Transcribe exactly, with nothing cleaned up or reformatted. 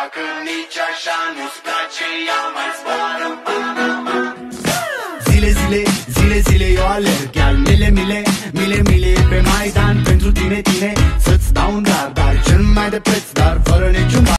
Dacă nici așa nu-ți place, ia mai zboară în Panama. Zile, zile, zile, zile eu alerg, iar mile, mile, mile, mile pe Maidan. Pentru tine, tine, să-ți dau un dar, dar cel mai de preț, dar fără niciun